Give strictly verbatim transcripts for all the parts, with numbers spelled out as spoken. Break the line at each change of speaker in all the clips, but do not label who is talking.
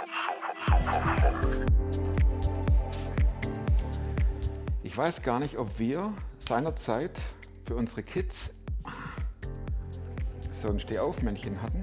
Ich weiß gar nicht, ob wir seinerzeit für unsere Kids so ein Stehaufmännchen hatten.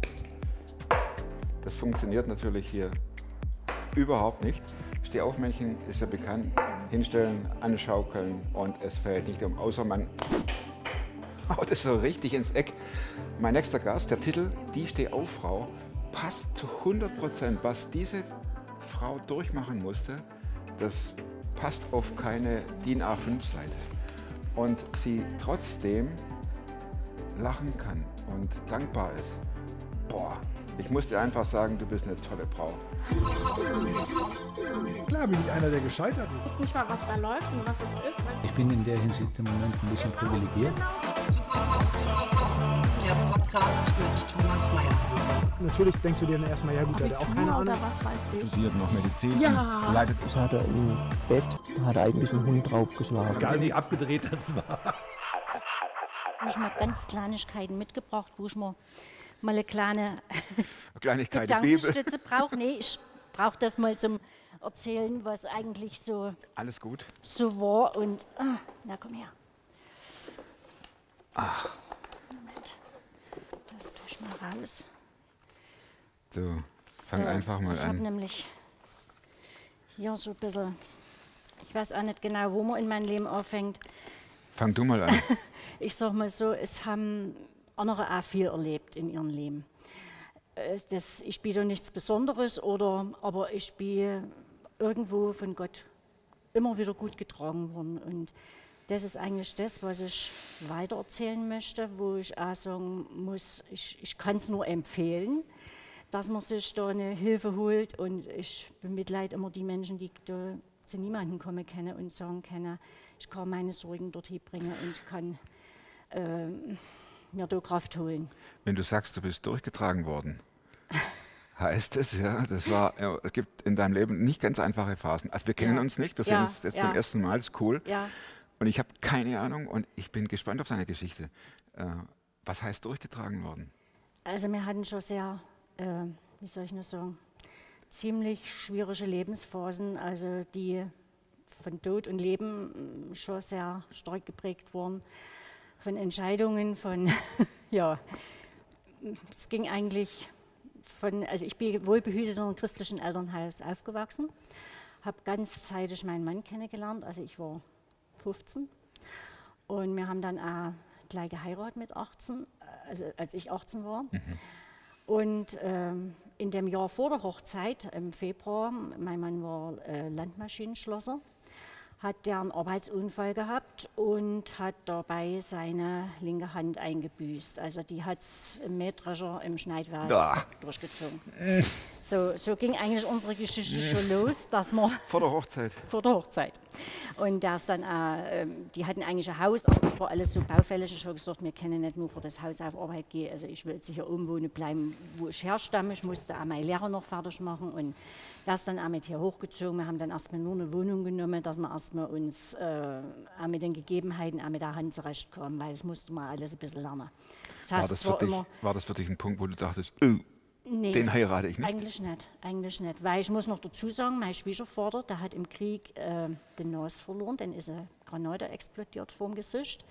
Das funktioniert natürlich hier überhaupt nicht. Stehaufmännchen ist ja bekannt, hinstellen, anschaukeln und es fällt nicht um, außer man haut es so richtig ins Eck. Mein nächster Gast, der Titel Die Stehauffrau, passt zu hundert Prozent, was diese Frau durchmachen musste. Das passt auf keine DIN A fünf Seite. Und sie trotzdem lachen kann und dankbar ist. Boah, ich muss dir einfach sagen, du bist eine tolle Frau.
Klar bin ich einer, der gescheitert ist.
Ich weiß nicht mal, was da läuft und was es ist.
Ich bin in der Hinsicht im Moment ein bisschen privilegiert.
Der Podcast mit Thomas Mayer.
Natürlich denkst du dir dann erstmal, ja gut, der hat auch keine Ahnung.
Oder was weiß ich.
Studiert noch Medizin,
Ja.
leidet.
Ich hatte im Bett, hat eigentlich ein Hund draufgeschlagen.
Egal wie abgedreht das war.
Ich habe mal ganz Kleinigkeiten mitgebracht, wo ich mal, mal eine kleine
Kleinigkeit, Bibel.
Gedankenstütze brauche. Nee, ich brauche das mal zum Erzählen, was eigentlich so,
Alles gut.
so war. Und, ah, na komm her.
Ach.
Moment, das tue ich mal raus.
So, fang
So,
einfach mal
ich habe
an.
nämlich hier so ein bisschen, ich weiß auch nicht genau, wo man in mein Leben anfängt.
Fang du mal an.
Ich sag mal so, es haben andere auch viel erlebt in ihrem Leben. Äh, Das, ich bin da nichts Besonderes, oder, aber ich bin irgendwo von Gott immer wieder gut getragen worden. Und das ist eigentlich das, was ich weitererzählen möchte, wo ich auch sagen muss, ich, ich kann es nur empfehlen, dass man sich da eine Hilfe holt. Und ich bemitleide immer die Menschen, die da zu niemandem kommen können und sagen können, ich kann meine Sorgen dorthin bringen und kann äh, mir da Kraft holen.
Wenn du sagst, du bist durchgetragen worden, heißt es, ja, das war, ja, es gibt in deinem Leben nicht ganz einfache Phasen. Also wir kennen
Ja.
uns nicht, wir
Ja,
sehen uns jetzt
ja.
zum ersten Mal, das ist cool.
Ja,
Und ich habe keine Ahnung und ich bin gespannt auf deine Geschichte. Äh, was heißt durchgetragen worden?
also wir hatten schon sehr, äh, wie soll ich nur sagen, ziemlich schwierige Lebensphasen, also die von Tod und Leben mh, schon sehr stark geprägt wurden, von Entscheidungen, von, ja, es ging eigentlich von, also ich bin wohlbehütet in einem christlichen Elternhaus aufgewachsen, habe ganz zeitig meinen Mann kennengelernt, also ich war fünfzehn und wir haben dann auch gleich geheiratet mit achtzehn, also als ich achtzehn war.
Mhm.
Und ähm, in dem Jahr vor der Hochzeit, im Februar, mein Mann war äh, Landmaschinenschlosser, hat der einen Arbeitsunfall gehabt und hat dabei seine linke Hand eingebüßt. Also die hat es im Mähdrescher im Schneidwerk
Da.
durchgezogen. So, so ging eigentlich unsere Geschichte schon los, dass wir
Vor der Hochzeit.
vor der Hochzeit. Und der ist dann, äh, ähm, die hatten eigentlich ein Haus, aber das war alles so baufällig. Ich habe gesagt, wir können nicht nur vor das Haus auf Arbeit gehen. Also ich will sicher irgendwo bleiben, wo ich herstamme. Ich musste auch meine Lehrer noch fertig machen. Und der ist dann auch mit hier hochgezogen. Wir haben dann erstmal nur eine Wohnung genommen, dass wir erstmal uns äh, auch mit den Gegebenheiten, auch mit der Hand zurechtkommen, weil das musste man alles ein bisschen lernen. Das heißt,
War das,
es
für
war
dich,
immer,
war das für dich ein Punkt, wo du dachtest, oh,
nee,
den heirate ich nicht?
Eigentlich nicht, eigentlich nicht. Weil ich muss noch dazu sagen, mein Schwiegervater, der hat im Krieg äh, den Nase verloren, dann ist eine Granate explodiert vorm Gesicht.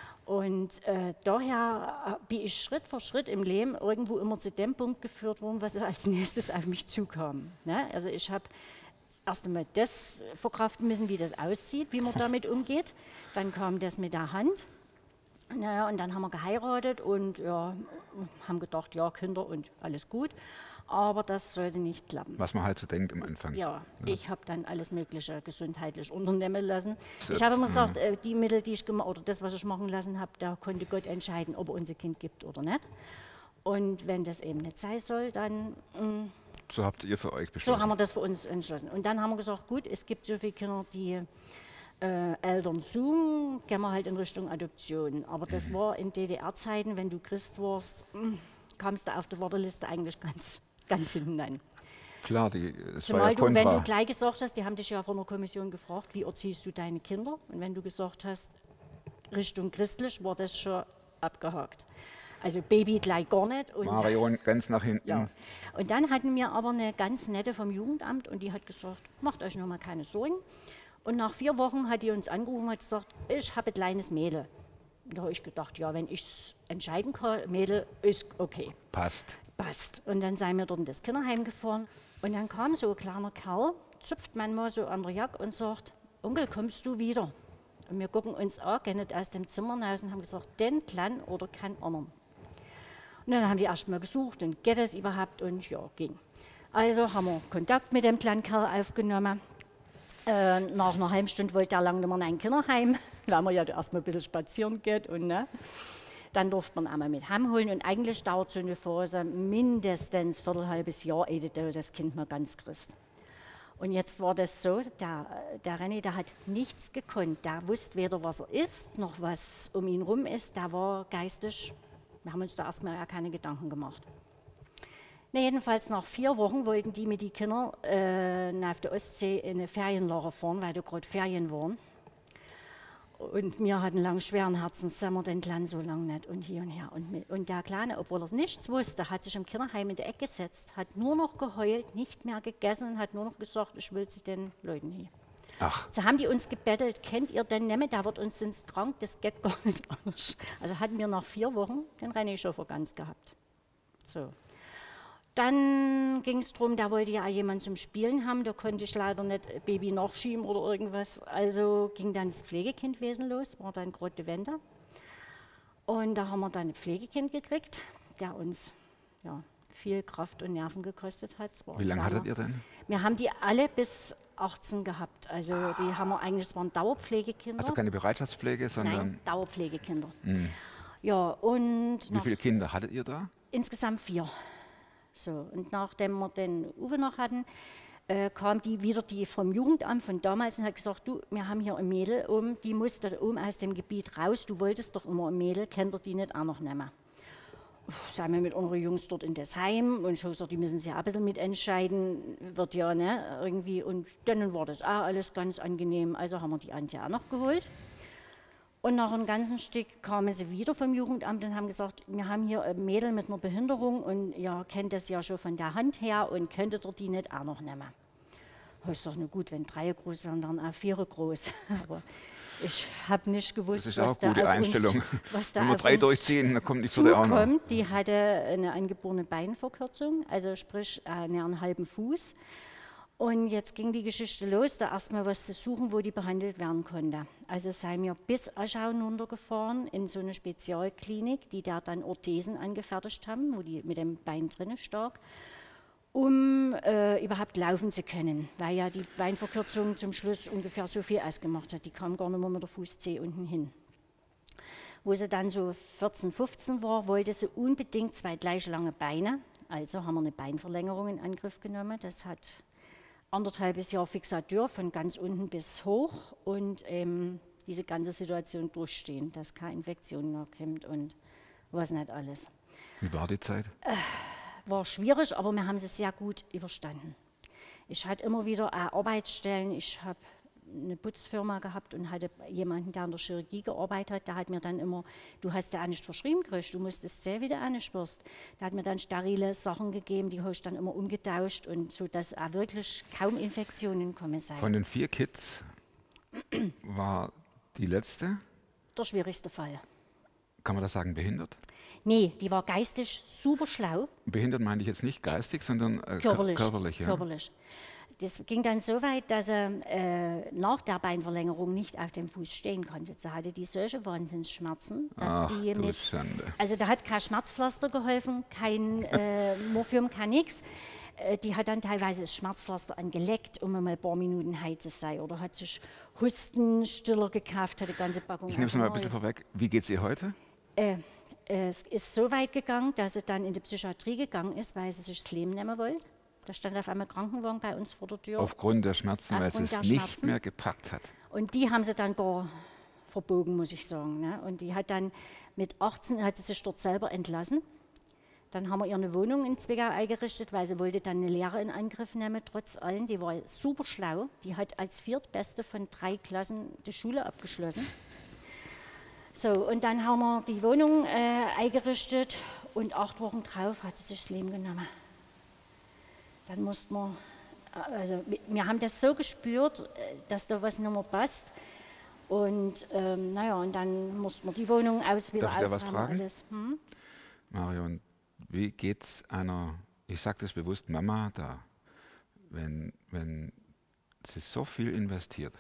Und äh, daher bin ich Schritt für Schritt im Leben irgendwo immer zu dem Punkt geführt worden, was als nächstes auf mich zukam. Ne? Also ich habe erst einmal das verkraften müssen, wie das aussieht, wie man damit umgeht. Dann kam das mit der Hand. Naja, und dann haben wir geheiratet und ja, haben gedacht, ja, Kinder und alles gut. Aber das sollte nicht klappen.
Was man halt so denkt am Anfang.
Ja,
Ja.
ich habe dann alles Mögliche gesundheitlich unternehmen lassen.
So,
Ich habe immer
ja.
gesagt, äh, die Mittel, die ich gemacht oder das, was ich machen lassen habe, da konnte Gott entscheiden, ob er uns ein Kind gibt oder nicht. Und wenn das eben nicht sein soll, dann mh,
So habt ihr für euch
so
beschlossen.
haben wir das für uns entschlossen. Und dann haben wir gesagt, gut, es gibt so viele Kinder, die äh, Eltern suchen, gehen wir halt in Richtung Adoption. Aber das war in D D R-Zeiten, wenn du Christ warst, mh, kamst du auf der Warteliste eigentlich ganz, ganz hinten an.
Klar, die, es war
Zumal
ja
du, wenn
kontra.
du gleich gesagt hast, die haben dich ja von der Kommission gefragt, wie erziehst du deine Kinder? Und wenn du gesagt hast, Richtung christlich, war das schon abgehakt. Also Baby gleich gar nicht. Und
Marion ganz nach hinten.
ja. Und dann hatten wir aber eine ganz nette vom Jugendamt und die hat gesagt, macht euch noch mal keine Sorgen. Und nach vier Wochen hat die uns angerufen und hat gesagt, ich habe ein kleines Mädel. Und da habe ich gedacht, ja, wenn ich es entscheiden kann, Mädel ist okay.
Passt.
Passt. Und dann sind wir dort in das Kinderheim gefahren und dann kam so ein kleiner Kerl, zupft man mal so an der Jacke und sagt, Onkel, kommst du wieder? Und wir gucken uns an, gehen nicht aus dem Zimmer raus und haben gesagt, den Kleinen oder keinen anderen. Und dann haben die erst mal gesucht und geht es überhaupt und ja, ging. Also haben wir Kontakt mit dem kleinen Kerl aufgenommen. Äh, nach einer halben Stunde wollte er lange nicht mehr in ein Kinderheim, weil man ja erst mal ein bisschen spazieren geht. Und, ne? Dann durfte man einmal mit heimholen und eigentlich dauert so eine Phase mindestens ein viertelhalbes Jahr, ehe du das Kind mal ganz kriegst. Und jetzt war das so, der, der René, der hat nichts gekonnt. Der wusste weder, was er ist, noch was um ihn rum ist. Der war geistig. Wir haben uns da erstmal ja keine Gedanken gemacht. Na, jedenfalls nach vier Wochen wollten die mit den Kindern äh, auf der Ostsee in eine Ferienlager fahren, weil da gerade Ferien waren. Und wir hatten lang schweren Herzens, sind wir den Kleinen so lange nicht und hier und her. Und, mit, und der Kleine, obwohl er nichts wusste, hat sich im Kinderheim in der Ecke gesetzt, hat nur noch geheult, nicht mehr gegessen und hat nur noch gesagt, ich will zu den Leuten hier.
Ach.
So haben die uns gebettelt, kennt ihr den Nemme, der wird uns ins krank, das geht gar nicht anders. Also hatten wir nach vier Wochen den René schon vor ganz gehabt. So. Dann ging es darum, da wollte ja auch jemand zum Spielen haben, da konnte ich leider nicht Baby nachschieben oder irgendwas. Also ging dann das Pflegekindwesen los, war dann gerade die Wende. Und da haben wir dann ein Pflegekind gekriegt, der uns ja, viel Kraft und Nerven gekostet hat.
Wie lange hattet ihr denn?
Wir haben die alle bis achtzehn gehabt. Also die haben wir eigentlich, es waren Dauerpflegekinder.
Also keine Bereitschaftspflege, sondern...
Nein, Dauerpflegekinder.
Mhm.
Ja, und
Wie viele Kinder hattet ihr da?
Insgesamt vier. So, und nachdem wir den Uwe noch hatten, äh, kam die wieder die vom Jugendamt von damals und hat gesagt, du, wir haben hier ein Mädel, um, die muss da oben aus dem Gebiet raus, du wolltest doch immer ein Mädel, kennt ihr die nicht auch noch nehmen? Seien wir mit unseren Jungs dort in das Heim und schon gesagt, die müssen sich auch ein bisschen mitentscheiden, wird ja, ne, irgendwie. Und dann war das auch alles ganz angenehm, also haben wir die Antje auch noch geholt. Und nach einem ganzen Stück kamen sie wieder vom Jugendamt und haben gesagt, wir haben hier ein Mädel mit einer Behinderung und ihr kennt das ja schon von der Hand her und könntet ihr die nicht auch noch nehmen? Ich sage, na gut, wenn drei groß wären, dann auch vier groß. Aber ich habe nicht gewusst,
das ist
was
auch
da
gute
auf
Einstellung.
uns, was da
Wenn wir
auf
drei
uns
durchziehen, dann kommt nicht zu der auch noch.
zukommt. Die hatte eine angeborene Beinverkürzung, also sprich einen halben Fuß. Und jetzt ging die Geschichte los, da erstmal was zu suchen, wo die behandelt werden konnte. Also seien wir bis Aschau runtergefahren in so eine Spezialklinik, die da dann Orthesen angefertigt haben, wo die mit dem Bein drinne stark, um äh, überhaupt laufen zu können, weil ja die Beinverkürzung zum Schluss ungefähr so viel ausgemacht hat. Die kam gar nicht mehr mit der Fußzehe unten hin. Wo sie dann so vierzehn, fünfzehn war, wollte sie unbedingt zwei gleich lange Beine. Also haben wir eine Beinverlängerung in Angriff genommen. Das hat anderthalbes Jahr Fixatur von ganz unten bis hoch und ähm, diese ganze Situation durchstehen, dass keine Infektion mehr kommt und was nicht alles.
Wie war die Zeit?
Äh, war schwierig, aber wir haben es sehr gut überstanden. Ich hatte immer wieder äh, Arbeitsstellen, ich habe eine Putzfirma gehabt und hatte jemanden, der in der Chirurgie gearbeitet hat, der hat mir dann immer, du hast ja auch nicht verschrieben gekriegt, du musstest sehen, wie du auch nicht wirst. Der hat mir dann sterile Sachen gegeben, die habe ich dann immer umgetauscht und so, dass auch wirklich kaum Infektionen kommen sind.
Von den vier Kids war die letzte,
Der schwierigste Fall.
kann man das sagen, behindert?
Nee, die war geistig super schlau.
Behindert meine ich jetzt nicht geistig, sondern äh,
Körperlich.
körperlich. Ja.
körperlich. Das ging dann so weit, dass er äh, nach der Beinverlängerung nicht auf dem Fuß stehen konnte. Sie hatte die solche Wahnsinnsschmerzen, dass
Ach,
die
du
mit,
Schande.
also da hat kein Schmerzpflaster geholfen, kein äh, Morphium, kein nix. Äh, die hat dann teilweise das Schmerzpflaster angeleckt, um mal ein paar Minuten heil zu sein. Oder hat sich Hustenstiller gekauft, hat die ganze Packung.
Ich nehme es mal ein bisschen vorweg. Wie geht es ihr heute?
Äh, es ist so weit gegangen, dass sie dann in die Psychiatrie gegangen ist, weil sie sich das Leben nehmen wollte. Da stand auf einmal Krankenwagen bei uns vor der Tür.
Aufgrund der Schmerzen, weil
Aufgrund
sie es
der
nicht
Schmerzen.
mehr gepackt hat.
Und die haben sie dann gar verbogen, muss ich sagen. Ne? Und die hat dann mit achtzehn, hat sie sich dort selber entlassen. Dann haben wir ihr eine Wohnung in Zwickau eingerichtet, weil sie wollte dann eine Lehre in Angriff nehmen, trotz allem. Die war super schlau. Die hat als Viertbeste von drei Klassen die Schule abgeschlossen. So, und dann haben wir die Wohnung äh, eingerichtet und acht Wochen drauf hat sie sich das Leben genommen. Dann mussten wir, also wir haben das so gespürt, dass da was nicht mehr passt. Und ähm, naja, und dann mussten wir die Wohnung aus, wieder
Darf ich da was
ausräumen,
fragen?
alles. Hm?
Marion, wie geht's einer, ich sage das bewusst, Mama da, wenn, wenn sie so viel investiert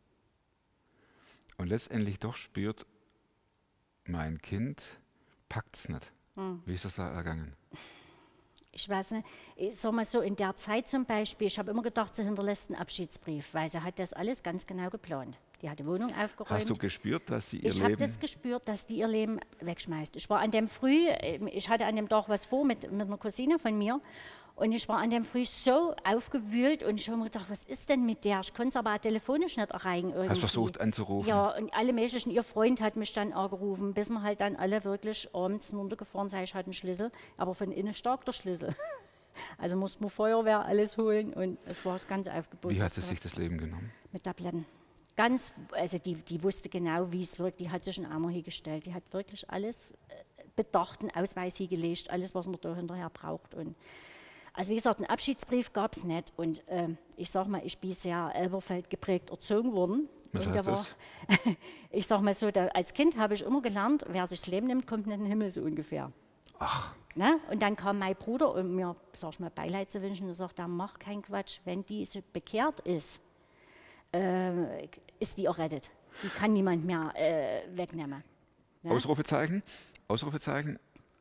und letztendlich doch spürt, mein Kind packt's nicht.
Hm.
Wie ist das da ergangen?
Ich weiß nicht, ich sag mal so, in der Zeit zum Beispiel, ich habe immer gedacht, sie hinterlässt einen Abschiedsbrief, weil sie hat das alles ganz genau geplant. Die hat die Wohnung aufgeräumt.
Hast du gespürt, dass sie ihr
Ich habe
Leben...
das gespürt, dass die ihr Leben wegschmeißt. Ich war an dem Früh, ich hatte an dem Tag was vor mit, mit einer Cousine von mir und ich war an dem Früh so aufgewühlt und ich habe mir gedacht, was ist denn mit der? Ich konnte es aber auch telefonisch nicht erreichen irgendwie.
Hast versucht anzurufen?
Ja, und alle möglichen, ihr Freund hat mich dann angerufen, bis wir halt dann alle wirklich abends runtergefahren sind. Ich hatte einen Schlüssel, aber von innen stark der Schlüssel. Also mussten wir Feuerwehr alles holen und es war das ganze Aufgebot.
Wie hat sie sich das Leben genommen?
Mit Tabletten. Ganz, also die, die wusste genau, wie es wirkt. Die hat sich einen Eimer hingestellt. Die hat wirklich alles äh, bedacht, einen Ausweis hingelegt, alles, was man da hinterher braucht. Und also wie gesagt, einen Abschiedsbrief gab es nicht. Und äh, ich sag mal, ich bin sehr Elberfeld geprägt erzogen worden.
Was
und
heißt
da war, ich sag mal so, da, als Kind habe ich immer gelernt, wer sich das Leben nimmt, kommt in den Himmel so ungefähr.
Ach.
Ne? Und dann kam mein Bruder, um mir, sag ich mal, Beileid zu wünschen, und sagte, mach keinen Quatsch, wenn die so bekehrt ist, äh, ist die errettet. Die kann niemand mehr äh, wegnehmen. Ne?
Ausrufezeichen? Ausrufezeichen?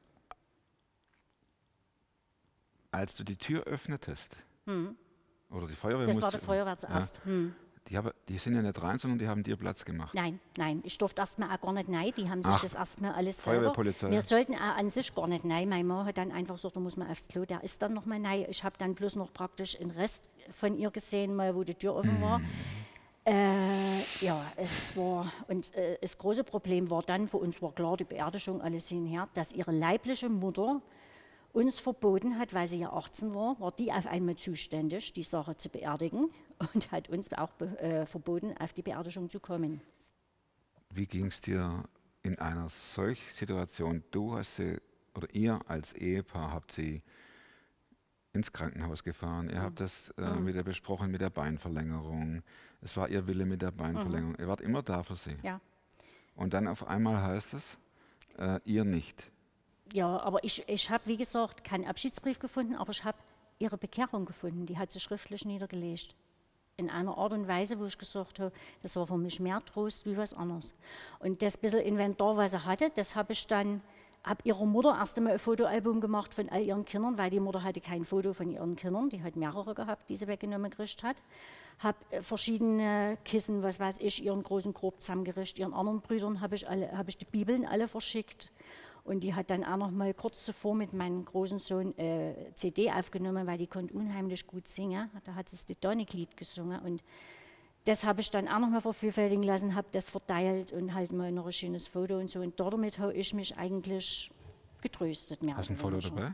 Als du die Tür öffnetest, hm. oder die Feuerwehr
Das
musste,
war die Feuerwehr zuerst.
Ja,
Hm.
die, haben, die sind ja nicht rein, sondern die haben dir Platz gemacht.
Nein, nein, ich durfte erstmal auch gar nicht rein. Die haben sich
Ach,
das erstmal alles
Feuerwehr,
selber.
Polizei.
Wir sollten auch an sich gar nicht rein. Mein Mann hat dann einfach gesagt, da muss man aufs Klo. Der ist dann noch mal rein. Ich habe dann bloß noch praktisch den Rest von ihr gesehen, mal wo die Tür offen
Hm.
war. Äh, ja, es war, und äh, das große Problem war dann, für uns war klar, die Beerdigung, alles hinher, dass ihre leibliche Mutter uns verboten hat, weil sie ja achtzehn war, war die auf einmal zuständig, die Sache zu beerdigen und hat uns auch äh, verboten, auf die Beerdigung zu kommen.
Wie ging es dir in einer solchen Situation? Du hast sie, oder ihr als Ehepaar habt sie ins Krankenhaus gefahren. Ihr mhm. habt das äh, mhm. wieder besprochen mit der Beinverlängerung. Es war ihr Wille mit der Beinverlängerung. Mhm. Ihr wart immer da für sie.
Ja.
Und dann auf einmal heißt es, äh, ihr nicht.
Ja, aber ich, ich habe, wie gesagt, keinen Abschiedsbrief gefunden, aber ich habe ihre Bekehrung gefunden. Die hat sie schriftlich niedergelegt. In einer Art und Weise, wo ich gesagt habe, das war für mich mehr Trost wie was anderes. Und das bisschen Inventar, was sie hatte, das habe ich dann, habe ihrer Mutter erst einmal ein Fotoalbum gemacht von all ihren Kindern, weil die Mutter hatte kein Foto von ihren Kindern, die hat mehrere gehabt, die sie weggenommen gekriegt hat. Habe verschiedene Kissen, was weiß ich, ihren großen Korb zusammengerichtet, ihren anderen Brüdern habe ich, alle, habe ich die Bibeln alle verschickt. Und die hat dann auch noch mal kurz zuvor mit meinem großen Sohn äh, C D aufgenommen, weil die konnte unheimlich gut singen. Da hat sie das Titanic-Lied gesungen. Und das habe ich dann auch noch mal vervielfältigen lassen, habe das verteilt und halt mal noch ein schönes Foto und so. Und damit habe ich mich eigentlich getröstet. Mehr
Hast du ein Foto dabei?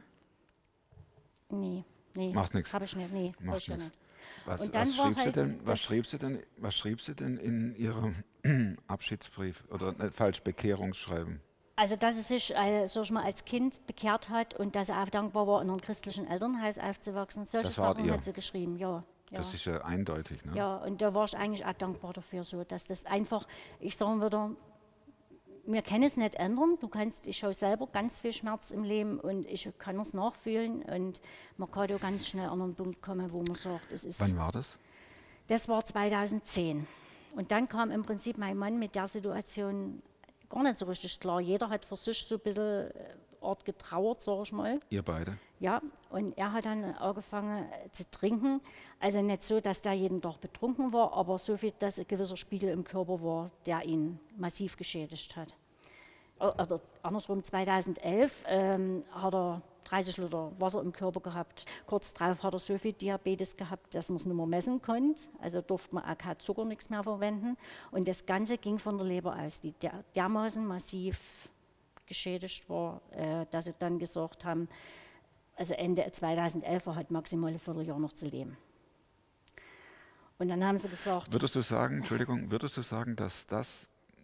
Nee, nee.
Macht nichts.
Habe ich nicht, nee.
Macht nichts. Was,
und dann
was,
war
schrieb
halt
sie denn, was,
das-
schrieb sie denn, was schrieb sie denn in ihrem Abschiedsbrief oder nicht, falsch, Bekehrungsschreiben?
Also, dass sie sich äh, sag ich mal, als Kind bekehrt hat und dass sie auch dankbar war, in einem christlichen Elternhaus aufzuwachsen. Solche
Das wart
Sachen
ihr.
hat sie geschrieben, ja. Ja.
Das ist ja eindeutig. Ne?
Ja, und da war ich eigentlich auch dankbar dafür, so, dass das einfach, ich sage wieder, wir können es nicht ändern. Du kannst, ich habe selber ganz viel Schmerz im Leben und ich kann es nachfühlen und man kann da ganz schnell an einen Punkt kommen, wo man sagt, es ist.
Wann war das?
Das war zweitausendzehn. Und dann kam im Prinzip mein Mann mit der Situation gar nicht so richtig klar. Jeder hat für sich so ein bisschen äh, Art getrauert, sage ich mal.
Ihr beide?
Ja, und er hat dann angefangen äh, zu trinken. Also nicht so, dass der jeden Tag betrunken war, aber so viel, dass ein gewisser Spiegel im Körper war, der ihn massiv geschädigt hat. Oder andersrum, zweitausendelf ähm, hat er dreißig Liter Wasser im Körper gehabt. Kurz darauf hat er so viel Diabetes gehabt, dass man es nicht mehr messen konnte. Also durfte man auch kein Zucker, nichts mehr verwenden. Und das Ganze ging von der Leber aus, die der, dermaßen massiv geschädigt war, äh, dass sie dann gesagt haben, also Ende zweitausendelf, er hat maximal ein Vierteljahr noch zu leben. Und dann haben sie gesagt,
Würdest du sagen, Entschuldigung, würdest du sagen, dass das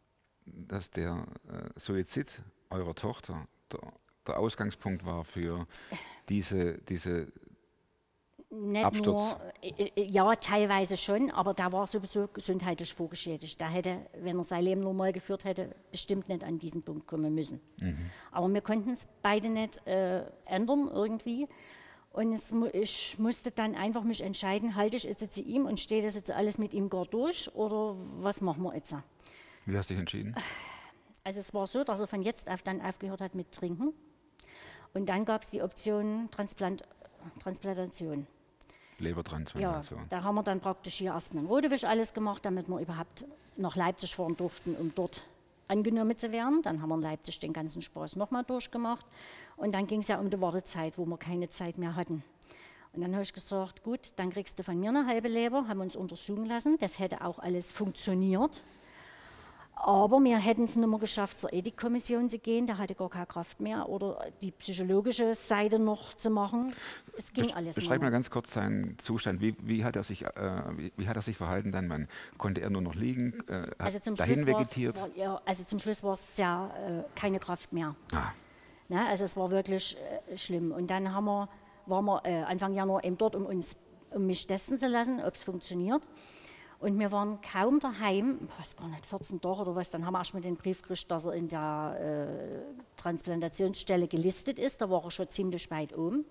dass der äh, Suizid eurer Tochter der, der Ausgangspunkt war für diese, diese
Nicht
Absturz?
nur, äh, äh, ja, teilweise schon, aber der war sowieso gesundheitlich vorgeschädigt. Der hätte, wenn er sein Leben normal geführt hätte, bestimmt nicht an diesen Punkt kommen müssen. Mhm. Aber wir konnten es beide nicht äh, ändern irgendwie. Und es, ich musste dann einfach mich entscheiden, halte ich jetzt zu ihm und stehe das jetzt alles mit ihm gar durch oder was machen wir jetzt?
Wie hast du dich entschieden?
Also es war so, dass er von jetzt auf dann aufgehört hat mit Trinken. Und dann gab es die Option Transplant, Transplantation.
Lebertransplantation.
Ja, da haben wir dann praktisch hier erstmal in Rodewisch alles gemacht, damit wir überhaupt nach Leipzig fahren durften, um dort angenommen zu werden. Dann haben wir in Leipzig den ganzen Spaß nochmal durchgemacht. Und dann ging es ja um die Wartezeit, wo wir keine Zeit mehr hatten. Und dann habe ich gesagt, gut, dann kriegst du von mir eine halbe Leber, haben uns untersuchen lassen. Das hätte auch alles funktioniert. Aber wir hätten es nicht mehr geschafft, zur Ethikkommission zu gehen, da hatte gar keine Kraft mehr, oder die psychologische Seite noch zu machen. Das ging
Besch
alles nicht
Beschreib
mehr.
mal ganz kurz seinen Zustand. Wie, wie, hat er sich, äh, wie, wie hat er sich verhalten dann? Man, konnte er nur noch liegen? Äh, hat
Also zum
dahin
Schluss war's-
vegetiert?
war, ja, also zum Schluss war es ja äh, keine Kraft mehr.
Ah.
Ne, also es war wirklich äh, schlimm. Und dann haben wir, waren wir äh, Anfang Januar eben dort, um, uns, um mich testen zu lassen, ob es funktioniert. Und wir waren kaum daheim, ich weiß gar nicht, vierzehn Tage oder was, dann haben wir erstmal den Brief gekriegt, dass er in der äh, Transplantationsstelle gelistet ist. Da war er schon ziemlich weit oben.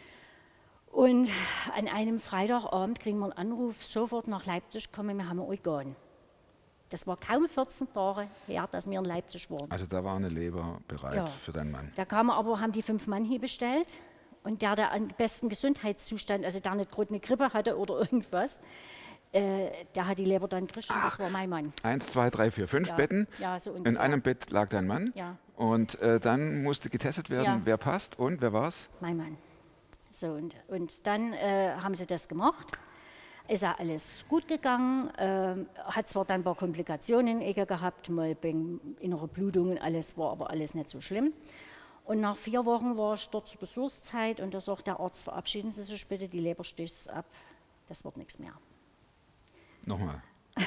Und an einem Freitagabend kriegen wir einen Anruf, sofort nach Leipzig kommen, wir haben ein Organ. Das war kaum vierzehn Tage her, dass wir in Leipzig waren.
Also da war eine Leber bereit
Ja.
für deinen Mann.
Da kamen aber, haben die fünf Mann hier bestellt und der, der am besten Gesundheitszustand, also der nicht gerade eine Grippe hatte oder irgendwas, äh, der hat die Leber dann gekriegt und das war mein Mann.
Eins, zwei, drei, vier, fünf
Ja.
Betten.
Ja, so
In
ungefähr.
einem Bett lag dein Mann.
Ja.
Und äh, dann musste getestet werden,
Ja.
wer passt und wer war's?
Mein Mann. So, und, und dann äh, haben sie das gemacht. Ist ja alles gut gegangen, ähm, hat zwar dann ein paar Komplikationen in Ecke gehabt, mal wegen innerer Blutungen, alles war aber alles nicht so schlimm. Und nach vier Wochen war ich dort zur Besuchszeit und da sagt der Arzt, verabschieden Sie sich bitte, die Leber stößt ab, das wird nichts mehr.
Nochmal.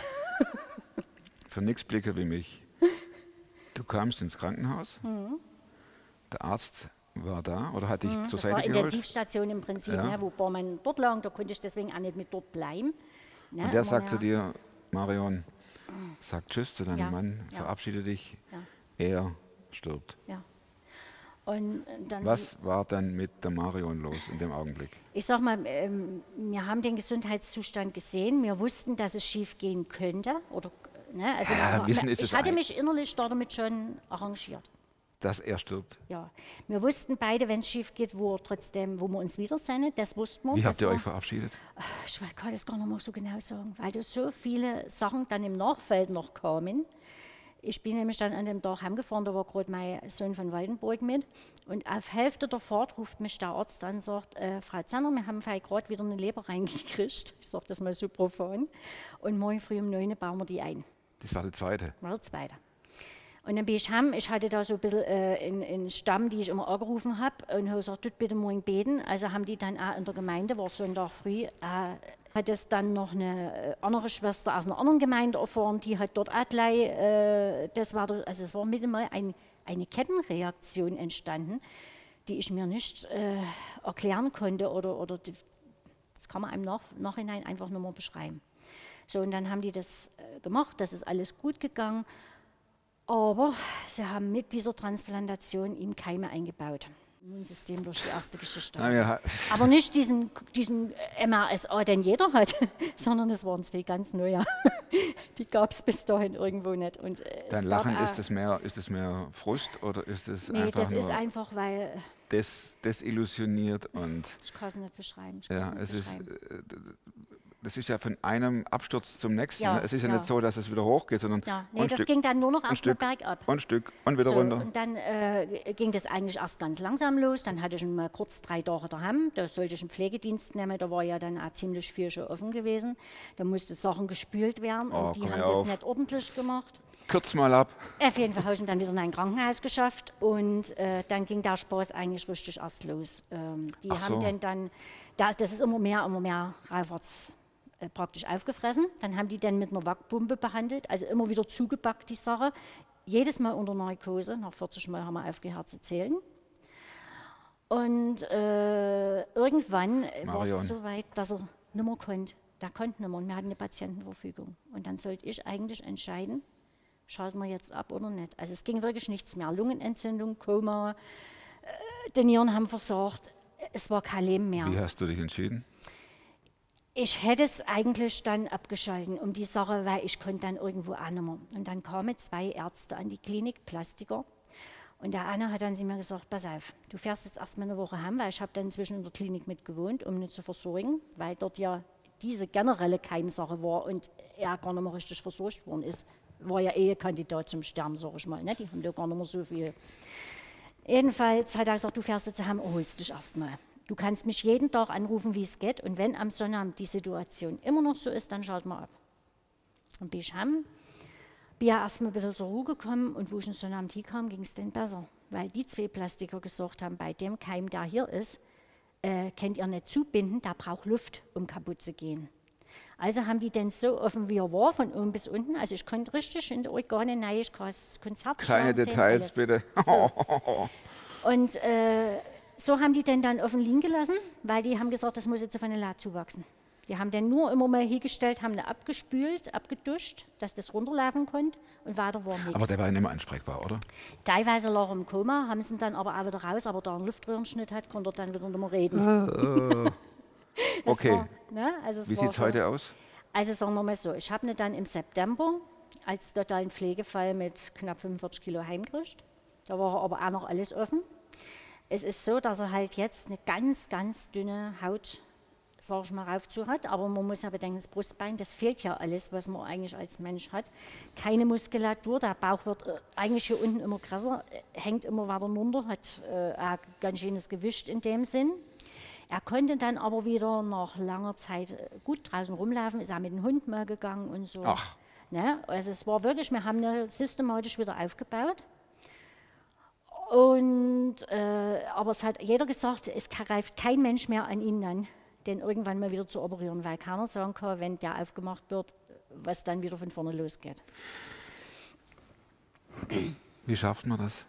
Für nix Blicke wie mich. Du kamst ins Krankenhaus,
Mhm.
der Arzt war da oder hat dich zur
Das war
Seite geholt.
Intensivstation im Prinzip,
Ja.
ne, wobei man dort lag, da konnte ich deswegen auch nicht mit dort bleiben. Ne,
Und der
immer
sagt zu
mehr.
dir, Marion, sag Tschüss zu deinem
Ja,
Mann,
ja.
verabschiede dich,
Ja.
er stirbt.
Ja. Und dann
Was war dann mit der Marion los in dem Augenblick?
Ich sag mal, ähm, wir haben den Gesundheitszustand gesehen. Wir wussten, dass es schief gehen könnte. Oder, ne, also
Ja,
wir,
wissen ist
ich
es
hatte
ein-
mich innerlich damit schon arrangiert.
Dass er stirbt.
Ja. Wir wussten beide, wenn es schief geht, wo, er trotzdem, wo wir uns wiedersehen. Das wussten wir.
Wie
Das
habt ihr
war-
euch verabschiedet?
Ich kann das gar nicht mal so genau sagen, weil da so viele Sachen dann im Nachfeld noch kamen. Ich bin nämlich dann an dem Tag heimgefahren, da war gerade mein Sohn von Waldenburg mit. Und auf Hälfte der Fahrt ruft mich der Arzt an und sagt, äh, Frau Zanner, wir haben vielleicht gerade wieder eine Leber reingekriegt. Ich sage das mal so profan. Und morgen früh um neun Uhr bauen wir die ein.
Das war der zweite.
War der zweite. Und dann bin ich heim, ich hatte da so ein bisschen äh, einen, einen Stamm, die ich immer angerufen habe und habe gesagt, tut bitte morgen beten. Also haben die dann auch in der Gemeinde, war Sonntag früh, äh, hat es dann noch eine äh, andere Schwester aus einer anderen Gemeinde erfahren, die hat dort auch gleich, äh, das war, der, also es war mit mal ein, eine Kettenreaktion entstanden, die ich mir nicht äh, erklären konnte oder, oder die, das kann man einem nach, Nachhinein einfach nur mal beschreiben. So, und dann haben die das äh, gemacht, das ist alles gut gegangen. Aber sie haben mit dieser Transplantation ihm Keime eingebaut. Immunsystem durch die erste Geschichte.
Na, wir ha-
Aber nicht diesen, diesen M R S A, den jeder hat, sondern es waren zwei ganz neue. Die gab es bis dahin irgendwo nicht. Und, äh, es
Dein
gab
Lachen,
auch-
ist es mehr, ist es mehr Frust oder ist es
Nee,
einfach
das
nur
ist einfach, weil
des, desillusioniert und
ich kann es nicht beschreiben. Ich
ja,
kann's nicht
es ist,
beschreiben.
äh, das ist ja von einem Absturz zum nächsten.
Ja,
ne? Es ist ja,
ja.
nicht so, dass es wieder hochgeht, sondern
Ja, nee,
ein
das
Stück,
ging dann nur noch
ein
erstmal
Stück
bergab.
und ein Stück und wieder
So,
runter.
und dann äh, ging das eigentlich erst ganz langsam los. Dann hatte ich ihn mal kurz drei Tage daheim. Da sollte ich einen Pflegedienst nehmen. Da war ja dann auch ziemlich viel schon offen gewesen. Da mussten Sachen gespült werden
Oh,
und die
komm
haben
mir
das
auf.
nicht ordentlich gemacht.
Kürz mal ab.
Auf jeden Fall habe ich ihn dann wieder in ein Krankenhaus geschafft und äh, dann ging der Spaß eigentlich richtig erst los. Ähm, die
Ach
haben
so.
dann, dann da, das ist immer mehr, immer mehr Raufarts äh, praktisch aufgefressen. Dann haben die dann mit einer Wackpumpe behandelt, also immer wieder zugepackt die Sache. jedes Mal unter Narkose, nach vierzig Mal haben wir aufgehört zu zählen. Und äh, irgendwann war es so weit, dass er nicht mehr konnte. Der konnte nicht mehr und wir hatten eine Patientenverfügung. Und dann sollte ich eigentlich entscheiden, schalten wir jetzt ab oder nicht. Also es ging wirklich nichts mehr. Lungenentzündung, Koma, äh, die Nieren haben versagt, es war kein Leben mehr.
Wie hast du dich entschieden?
Ich hätte es eigentlich dann abgeschalten um die Sache, weil ich konnte dann irgendwo auch nicht mehr. Und dann kamen zwei Ärzte an die Klinik, Plastiker. Und der eine hat dann zu mir gesagt, pass auf, du fährst jetzt erstmal eine Woche heim, weil ich habe dann inzwischen in der Klinik mit gewohnt, um nicht zu versorgen, weil dort ja diese generelle Keimsache war und er gar nicht mehr richtig versorgt worden ist. War ja eh Kandidat zum Sterben, sag ich mal, ne? Die haben ja gar nicht mehr so viel. Jedenfalls hat er gesagt, du fährst jetzt heim, erholst dich erstmal. Du kannst mich jeden Tag anrufen, wie es geht, und wenn am Sonnabend die Situation immer noch so ist, dann schalten wir ab. Und bin ich heim, bin ja erstmal ein bisschen zur Ruhe gekommen und wo ich ins Sonnabend hinkam, ging es denen besser. Weil die zwei Plastiker gesagt haben, bei dem Keim, der hier ist, äh, könnt ihr nicht zubinden, der braucht Luft, um kaputt zu gehen. Also haben die den so offen, wie er war, von oben bis unten. Also ich konnte richtig in die Organe rein, ich konnte das Konzert
Keine
sehen,
Details,
alles.
bitte.
So. Und äh, so haben die den dann offen liegen gelassen, weil die haben gesagt, das muss jetzt auf eine Lade zuwachsen. Die haben den nur immer mal hingestellt, haben den abgespült, abgeduscht, dass das runterlaufen konnte und weiter war nichts.
Aber der war nicht mehr ansprechbar, oder?
Teilweise lag er im Koma, haben sie ihn dann aber auch wieder raus, aber da er einen Luftröhrenschnitt hat, konnte er dann wieder nicht mehr reden.
Uh, okay.
War, ne? also
Wie sieht es heute aus?
Also sagen wir mal so, ich habe ihn dann im September als totalen Pflegefall mit knapp fünfundvierzig Kilo heimgekriegt. Da war aber auch noch alles offen. Es ist so, dass er halt jetzt eine ganz, ganz dünne Haut, sag ich mal, rauf zu hat, aber man muss ja bedenken, das Brustbein, das fehlt ja alles, was man eigentlich als Mensch hat. Keine Muskulatur, der Bauch wird äh, eigentlich hier unten immer größer, äh, hängt immer weiter runter, hat äh, ein ganz schönes Gewicht in dem Sinn. Er konnte dann aber wieder nach langer Zeit äh, gut draußen rumlaufen, ist auch mit dem Hund mal gegangen und so.
Ach.
Ne? Also es war wirklich, wir haben ihn systematisch wieder aufgebaut. Und, äh, aber es hat jeder gesagt, es greift kein Mensch mehr an ihn an, den irgendwann mal wieder zu operieren, weil keiner sagen kann, wenn der aufgemacht wird, was dann wieder von vorne losgeht.
Wie schafft man das?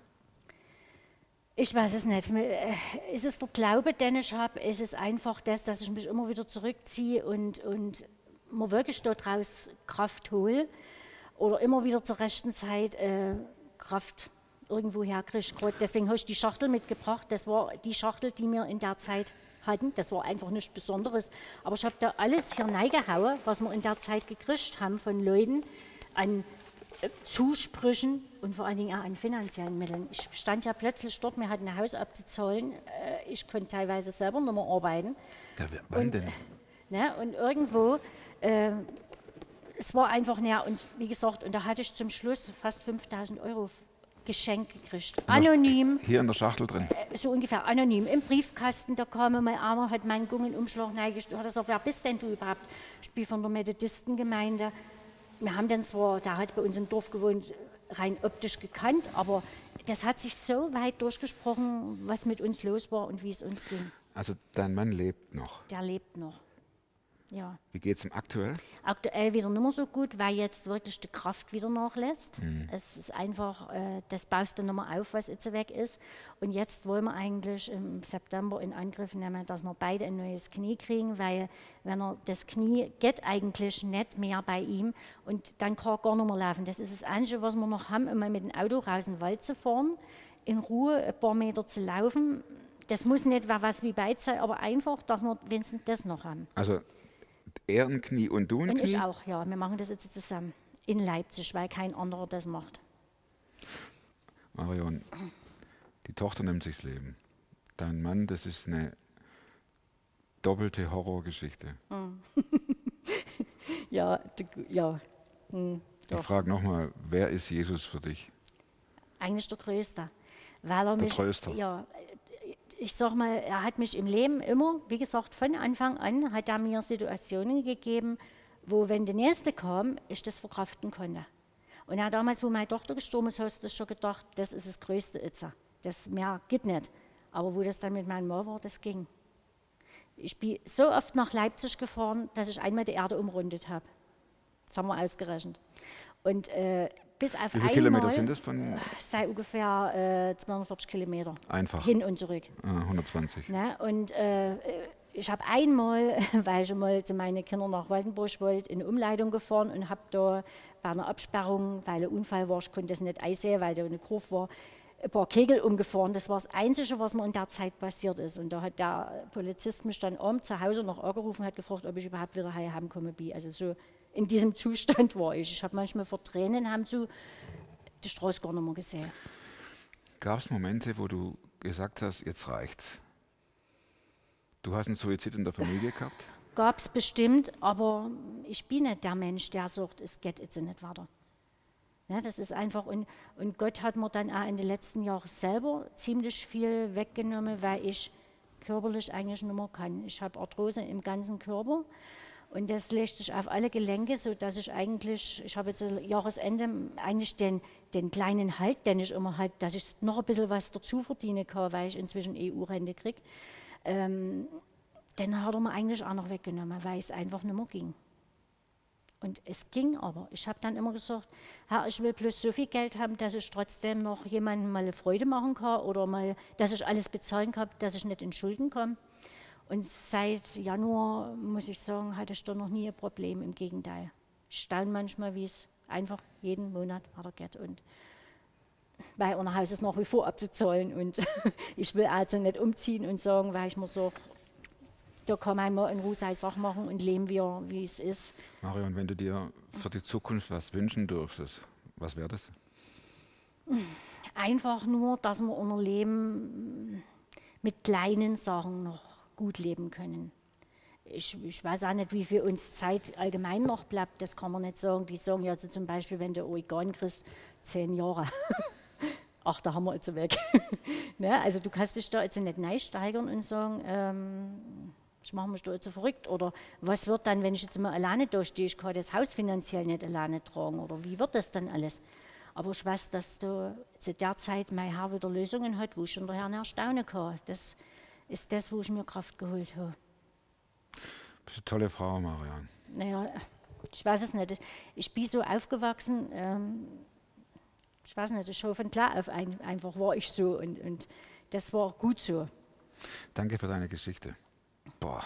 Ich weiß es nicht. Ist es der Glaube, den ich habe? Ist es einfach das, dass ich mich immer wieder zurückziehe und, und mir wirklich daraus Kraft hole oder immer wieder zur rechten Zeit äh, Kraft irgendwo herkriege. Deswegen habe ich die Schachtel mitgebracht. Das war die Schachtel, die wir in der Zeit hatten. Das war einfach nichts Besonderes. Aber ich habe da alles hier reingehauen, was wir in der Zeit gekriegt haben von Leuten an äh, Zusprüchen und vor allen Dingen auch an finanziellen Mitteln. Ich stand ja plötzlich dort, wir hatten ein Haus abzuzahlen. Äh, ich konnte teilweise selber nicht mehr arbeiten.
Ja, wann
und,
denn?
Äh, ne, und irgendwo, äh, es war einfach näher. Und wie gesagt, und da hatte ich zum Schluss fast fünftausend Euro Geschenk gekriegt. Anonym.
Hier in der Schachtel drin?
Äh, so ungefähr anonym. Im Briefkasten, da kam mal einer, hat meinen Gungenumschlag neigestellt, hat gesagt, wer bist denn du überhaupt? Ich bin von der Methodistengemeinde. Wir haben den zwar, der hat bei uns im Dorf gewohnt, rein optisch gekannt, aber das hat sich so weit durchgesprochen, was mit uns los war und wie es uns ging.
Also dein Mann lebt noch.
Der lebt noch. Ja.
Wie geht es ihm aktuell?
Aktuell wieder nicht mehr so gut, weil jetzt wirklich die Kraft wieder nachlässt. Mhm. Es ist einfach, äh, das baust du nicht mehr auf, was jetzt weg ist. Und jetzt wollen wir eigentlich im September in Angriff nehmen, dass wir beide ein neues Knie kriegen, weil wenn er das Knie geht eigentlich nicht mehr bei ihm und dann kann er gar nicht mehr laufen. Das ist das Einzige, was wir noch haben, immer mit dem Auto raus in den Wald zu fahren, in Ruhe ein paar Meter zu laufen. Das muss nicht was wie weit sein, aber einfach, dass wir wenigstens das noch haben.
Also er ein Knie und du ein
und
Knie?
Und ich auch, ja. Wir machen das jetzt zusammen in Leipzig, weil kein anderer das macht.
Marion, die Tochter nimmt sich das Leben. Dein Mann, das ist eine doppelte Horrorgeschichte.
Mhm. ja, ja. Mhm,
ich frage nochmal, wer ist Jesus für dich?
Eigentlich der Größte. Weil er
der
mich,
Tröster.
Ja, ich sag mal, er hat mich im Leben immer, wie gesagt, von Anfang an hat er mir Situationen gegeben, wo, wenn der Nächste kam, ich das verkraften konnte. Und ja, damals, wo meine Tochter gestorben ist, hast du schon gedacht, das ist das Größte jetzt. Das mehr geht nicht. Aber wo das dann mit meinem Mann war, das ging. Ich bin so oft nach Leipzig gefahren, dass ich einmal die Erde umrundet habe. Das haben wir ausgerechnet. Und äh, bis auf
Wie viele Kilometer
einmal,
sind das von?
es sei ungefähr äh, zweihundertvierzig Kilometer.
Einfach.
Hin und zurück.
Ah, hundertzwanzig.
Ne? Und äh, ich habe einmal, weil ich mal zu meinen Kindern nach Waldenburg wollte, in eine Umleitung gefahren und habe da bei einer Absperrung, weil ein Unfall war, ich konnte das nicht einsehen, weil da eine Kurve war, ein paar Kegel umgefahren. Das war das Einzige, was mir in der Zeit passiert ist. Und da hat der Polizist mich dann abends zu Hause noch angerufen und hat gefragt, ob ich überhaupt wieder heim komme. Also so in diesem Zustand war ich. Ich habe manchmal vor Tränen haben so die Straße gar nicht mehr gesehen.
Gab es Momente, wo du gesagt hast, jetzt reicht's? Du hast einen Suizid in der Familie gehabt?
Gab es bestimmt, aber ich bin nicht der Mensch, der sagt, es geht jetzt nicht weiter. Ja, das ist einfach, und, und Gott hat mir dann auch in den letzten Jahren selber ziemlich viel weggenommen, weil ich körperlich eigentlich nicht mehr kann. Ich habe Arthrose im ganzen Körper und das legt sich auf alle Gelenke, sodass ich eigentlich, ich habe jetzt am Jahresende eigentlich den, den kleinen Halt, den ich immer halt, dass ich noch ein bisschen was dazu verdienen kann, weil ich inzwischen E U-Rente kriege, ähm, den hat er mir eigentlich auch noch weggenommen, weil es einfach nicht mehr ging. Und es ging aber. Ich habe dann immer gesagt, Herr, ich will bloß so viel Geld haben, dass ich trotzdem noch jemandem mal eine Freude machen kann oder mal, dass ich alles bezahlen kann, dass ich nicht in Schulden komme. Und seit Januar, muss ich sagen, hatte ich da noch nie ein Problem, im Gegenteil. Ich staune manchmal, wie es einfach jeden Monat weitergeht. Und weil unser Haus ist nach wie vor abzuzahlen und ich will also nicht umziehen und sagen, weil ich mir so, da kann man mal in Ruhe seine Sachen machen und leben, wie, wie es ist.
Marion, wenn du dir für die Zukunft was wünschen dürftest, was wäre das?
Einfach nur, dass wir unser Leben mit kleinen Sachen noch gut leben können. Ich, ich weiß auch nicht, wie viel uns Zeit allgemein noch bleibt, das kann man nicht sagen. Die sagen ja also zum Beispiel, wenn du Organ kriegst, zehn Jahre. Ach, da haben wir jetzt weg. Ne? Also du kannst dich da jetzt nicht neu steigern und sagen, ähm, ich mache mich da jetzt so verrückt. Oder was wird dann, wenn ich jetzt mal alleine da stehe, ich kann das Haus finanziell nicht alleine tragen. Oder wie wird das dann alles? Aber ich weiß, dass da zu der Zeit mein Herr wieder Lösungen hat, wo ich hinterher erstaunen kann. Das ist das, wo ich mir Kraft geholt habe.
Du bist eine tolle Frau, Marion.
Naja, ich weiß es nicht. Ich bin so aufgewachsen, ähm, ich weiß nicht, ich schaue von klar auf ein, einfach war ich so und, und das war gut so.
Danke für deine Geschichte. Boah.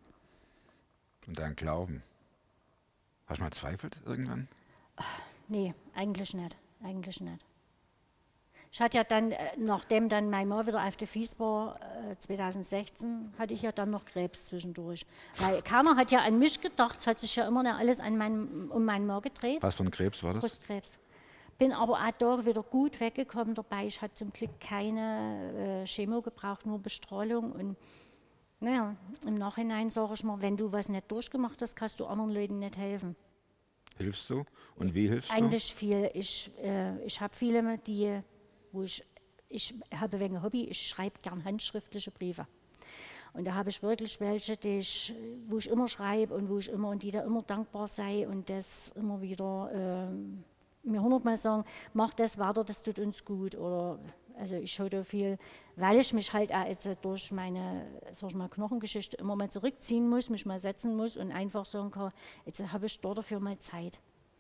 Und deinen Glauben. Hast du mal zweifelt irgendwann?
Nee, eigentlich nicht. Eigentlich nicht. Ich hatte ja dann, nachdem dann mein Mann wieder auf der Fies war, zwanzig sechzehn, hatte ich ja dann noch Krebs zwischendurch. Weil keiner hat ja an mich gedacht, es hat sich ja immer noch alles an mein, um meinen Mann gedreht.
Was für ein Krebs war das?
Brustkrebs. Bin aber auch da wieder gut weggekommen dabei. Ich hatte zum Glück keine äh, Chemo gebraucht, nur Bestrahlung. Und naja, im Nachhinein sage ich mal, wenn du was nicht durchgemacht hast, kannst du anderen Leuten nicht helfen.
Hilfst du? Und wie hilfst
Eigentlich viel. Ich, äh, ich habe viele, die, wo ich, ich habe wegen ein Hobby, ich schreibe gern handschriftliche Briefe. Und da habe ich wirklich welche, die ich, wo ich immer schreibe und wo ich immer und die da immer dankbar sei und das immer wieder äh, mir hundertmal sagen, mach das weiter, das tut uns gut. Oder also ich schaue da viel, weil ich mich halt auch jetzt durch meine, sag ich mal, Knochengeschichte immer mal zurückziehen muss, mich mal setzen muss und einfach sagen kann, jetzt habe ich da dafür mal Zeit.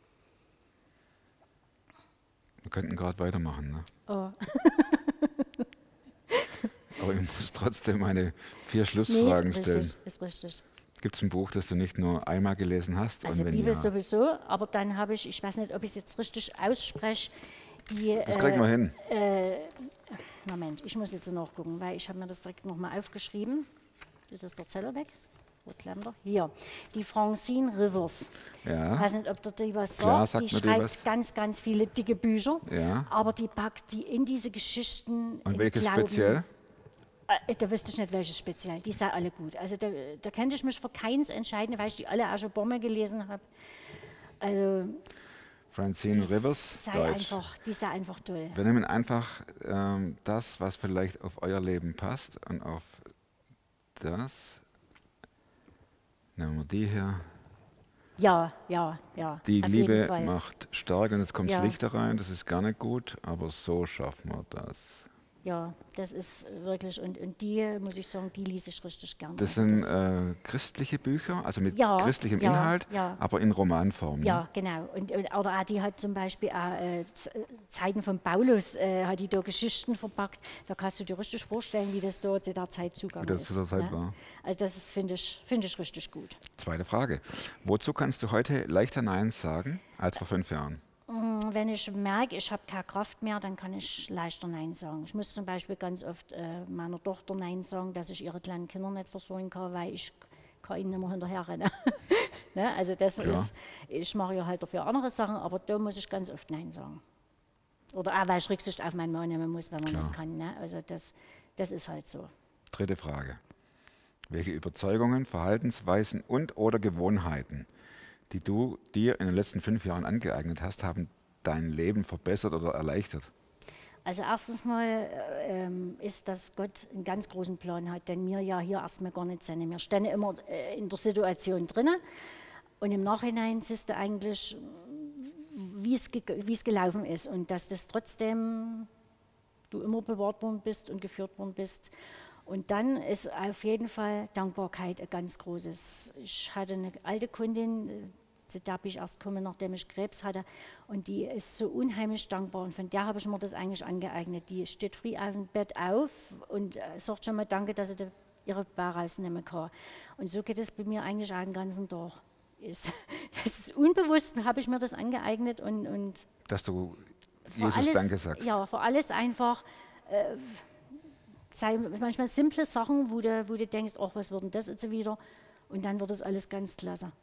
Wir könnten gerade weitermachen, ne?
Oh.
Aber ich muss trotzdem meine vier Schlussfragen
Nee, ist
stellen.
richtig, ist richtig.
Gibt es ein Buch, das du nicht nur einmal gelesen hast?
Also
und wenn
Bibel
ja,
sowieso, aber dann habe ich, ich weiß nicht, ob ich es jetzt richtig ausspreche, die,
das kriegen wir hin.
Äh, Moment, ich muss jetzt nachgucken, weil ich habe mir das direkt nochmal aufgeschrieben. Das ist der Zeller weg. Rotländer. Hier, die Francine Rivers.
Ja.
Ich weiß nicht, ob der die was
Klar,
sagt.
sagt
Die
mir die
schreibt
was.
ganz, ganz viele dicke Bücher.
Ja.
Aber die packt die in diese Geschichten.
Und
in
welches
Glauben.
speziell?
Äh, Da wüsste ich nicht, welches speziell. Die sind alle gut. Also da, da könnte ich mich für keins entscheiden, weil ich die alle auch schon Bombe gelesen habe. Also
Francine Rivers,
sei
Deutsch.
einfach, die sei einfach toll.
Wir nehmen einfach ähm, das, was vielleicht auf euer Leben passt und auf das. Nehmen wir die hier.
Ja, ja, ja.
Die
auf jeden
Liebe
Fall.
macht stark und jetzt kommt
Ja.
das Licht da rein, das ist gar nicht gut, aber so schaffen wir das.
Ja, das ist wirklich, und, und die, muss ich sagen, die lese ich richtig gerne.
Das sind äh, christliche Bücher, also mit
Ja,
christlichem
ja,
Inhalt,
ja.
aber in Romanform.
Ja,
Ne?
genau. Und, und, oder auch die hat zum Beispiel auch, äh, Zeiten von Paulus, äh, hat die da Geschichten verpackt. Da kannst du dir richtig vorstellen, wie das da zu der Zeit zugegangen
Wie das
ist.
zu der Zeit
ne?
war.
Also das ist, finde ich, find ich richtig gut.
Zweite Frage. Wozu kannst du heute leichter Nein sagen als vor fünf Jahren?
Wenn ich merke, ich habe keine Kraft mehr, dann kann ich leichter Nein sagen. Ich muss zum Beispiel ganz oft äh, meiner Tochter Nein sagen, dass ich ihre kleinen Kinder nicht versorgen kann, weil ich kann ihnen nicht mehr hinterher rennen. ne? Also das
Ja.
ist, ich mache ja halt dafür andere Sachen, aber da muss ich ganz oft Nein sagen. Oder auch, weil ich Rücksicht auf meinen Mann nehmen muss, wenn man
Klar.
nicht kann. Ne? Also das, das ist halt so.
Dritte Frage. Welche Überzeugungen, Verhaltensweisen und oder Gewohnheiten, die du dir in den letzten fünf Jahren angeeignet hast, haben dein Leben verbessert oder erleichtert?
Also erstens mal äh, ähm, ist, dass Gott einen ganz großen Plan hat, denn wir ja hier erstmal gar nicht sind. Wir stehen immer äh, in der Situation drin und im Nachhinein siehst du eigentlich, wie es, ge wie es gelaufen ist und dass das trotzdem du immer bewahrt worden bist und geführt worden bist. Und dann ist auf jeden Fall Dankbarkeit ein ganz großes. Ich hatte eine alte Kundin, zu der bin ich erst gekommen, nachdem ich Krebs hatte, und die ist so unheimlich dankbar und von der habe ich mir das eigentlich angeeignet. Die steht früh auf dem Bett auf und äh, sagt schon mal Danke, dass sie die, ihre Bauch rausnehmen kann. Und so geht es bei mir eigentlich auch den ganzen Tag. Ist, das ist unbewusst, habe ich mir das angeeignet und, und
Dass du
vor
Jesus
alles,
Danke sagst.
Ja, für alles einfach, äh, sei manchmal simple Sachen, wo du, wo du denkst, ach, was wird denn das jetzt wieder? Und dann wird das alles ganz klasse.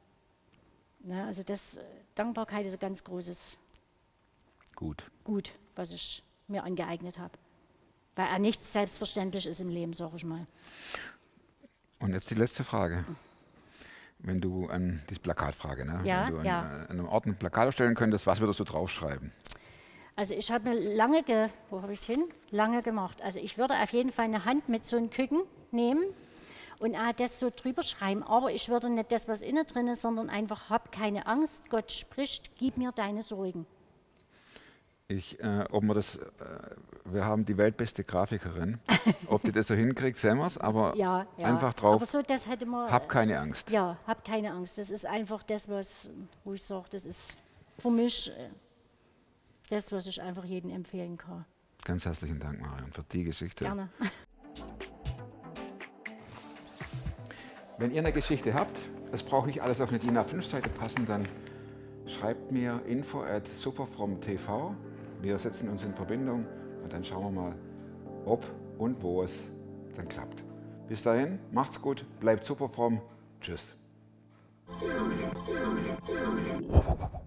Ja, also das, äh, Dankbarkeit ist ein ganz großes
Gut.
Gut, was ich mir angeeignet habe. Weil auch nichts selbstverständlich ist im Leben, sage ich mal.
Und jetzt die letzte Frage. Wenn du an diese Plakatfrage, ne?
Ja,
Wenn du an,
ja.
an einem Ort ein Plakat erstellen könntest, was würdest du draufschreiben?
Also ich habe mir lange, ge wo habe ich es hin? Lange gemacht. Also ich würde auf jeden Fall eine Hand mit so einem Küken nehmen und auch das so drüber schreiben. Aber ich würde nicht das, was innen drin ist, sondern einfach, hab keine Angst, Gott spricht, gib mir deine Sorgen.
Ich, äh, ob wir das, äh, wir haben die weltbeste Grafikerin. Ob die das so hinkriegt, sehen wir es, aber
Ja, ja.
einfach drauf,
Aber so, das hätte man,
hab keine Angst.
Ja, hab keine Angst. Das ist einfach das, was, wo ich sage, das ist für mich äh, das, was ich einfach jedem empfehlen kann.
Ganz herzlichen Dank, Marion, für die Geschichte.
Gerne.
Wenn ihr eine Geschichte habt, es braucht nicht alles auf eine D I N A fünf Seite passen, dann schreibt mir info at superfromtv. Wir setzen uns in Verbindung und dann schauen wir mal, ob und wo es dann klappt. Bis dahin, macht's gut, bleibt superfromm. Tschüss.